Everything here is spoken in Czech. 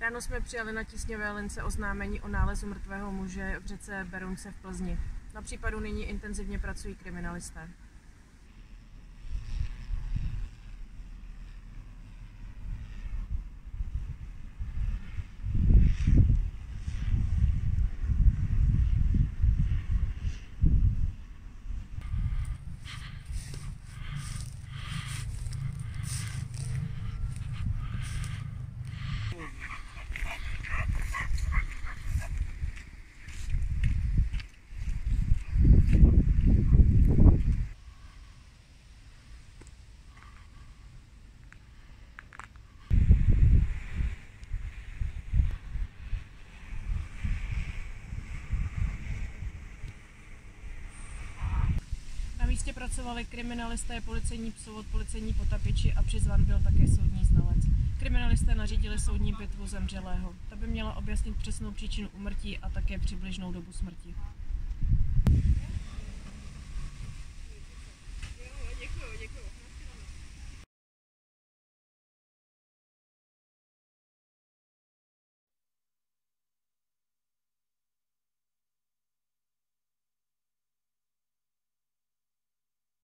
Ráno jsme přijali na tísňové lince oznámení o nálezu mrtvého muže v řece Berounce v Plzni. Na případu nyní intenzivně pracují kriminalisté. Na místě pracovali kriminalisté, policejní psovod, policejní potapiči a přizván byl také soudní znalec. Kriminalisté nařídili soudní pitvu zemřelého. Ta by měla objasnit přesnou příčinu úmrtí a také přibližnou dobu smrti.